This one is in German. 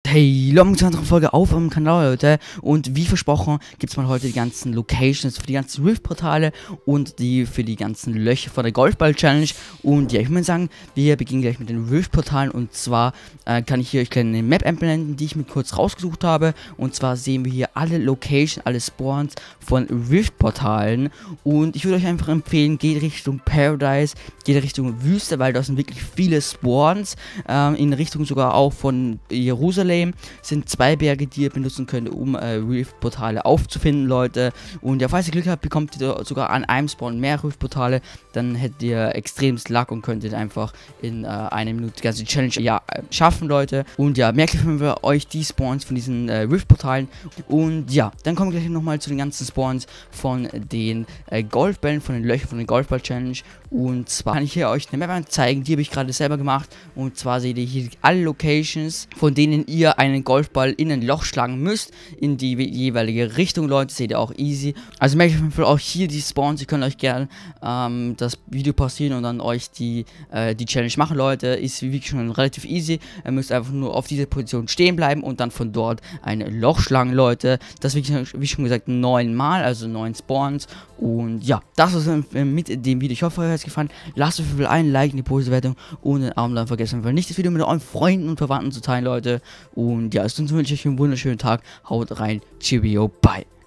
Hey, willkommen zu einer anderen Folge auf dem Kanal, Leute. Und wie versprochen, gibt es mal heute die ganzen Locations für die ganzen Rift-Portale und die für die ganzen Löcher von der Golfball-Challenge. Und ja, ich würde sagen, wir beginnen gleich mit den Rift-Portalen. Und zwar kann ich hier euch eine Map einblenden, die ich mir kurz rausgesucht habe. Und zwar sehen wir hier alle Locations, alle Spawns von Rift-Portalen. Und ich würde euch einfach empfehlen, geht Richtung Paradise, geht Richtung Wüste, weil da sind wirklich viele Spawns. In Richtung sogar auch von Jerusalem sind zwei Berge, die ihr benutzen könnt, um Rift-Portale aufzufinden, Leute. Und ja, falls ihr Glück habt, bekommt ihr sogar an einem Spawn mehr Rift-Portale, dann hättet ihr extremst Luck und könntet einfach in einer Minute die ganze Challenge schaffen, Leute. Und ja, merkt wir euch die Spawns von diesen Rift-Portalen. Und ja, dann kommen wir gleich nochmal zu den ganzen Spawns von den Golfbällen, von den Löchern von der Golfball-Challenge. Und zwar kann ich hier euch eine Map zeigen, die habe ich gerade selber gemacht. Und zwar seht ihr hier alle Locations, von denen ihr einen Golfball in ein Loch schlagen müsst, in die jeweilige Richtung, Leute. Seht ihr auch easy. Also merkt euch auch hier die Spawns. Ihr könnt euch gerne das Video pausieren und dann euch die Challenge machen, Leute. Ist wirklich schon relativ easy. Ihr müsst einfach nur auf dieser Position stehen bleiben und dann von dort ein Loch schlagen, Leute. Das wirklich, wie schon gesagt, 9 Mal, also 9 Spawns. Und ja, das war's mit dem Video. Ich hoffe, euch hat es gefallen. Lasst auf jeden Fall einen Like in die Bewertung und den Abend dann vergessen, nicht das Video mit euren Freunden und Verwandten zu teilen, Leute. Und ja, sonst wünsche ich euch einen wunderschönen Tag. Haut rein. Cheerio. Bye.